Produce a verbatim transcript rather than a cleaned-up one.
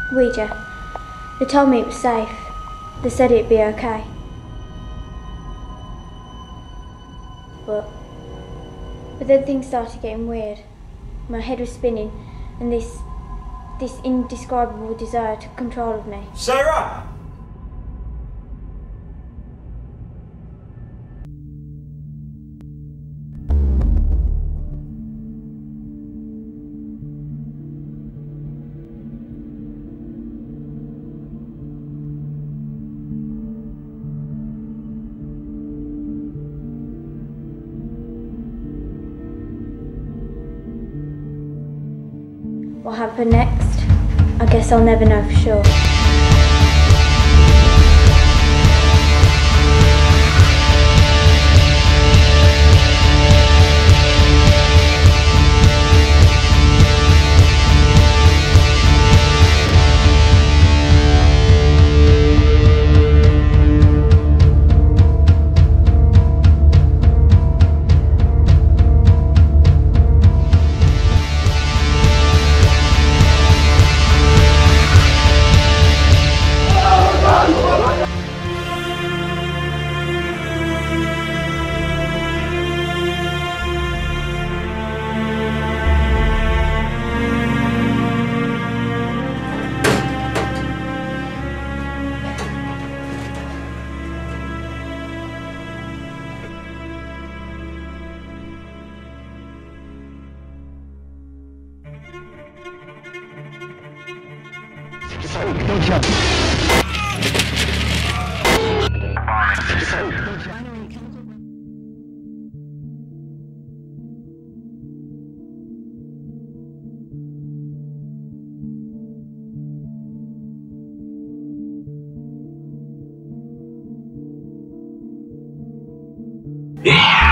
Ouija. They told me it was safe. They said it'd be okay. But, but then things started getting weird. My head was spinning, and this, this indescribable desire took control of me. Sarah! What happened next? I guess I'll never know for sure. Yeah!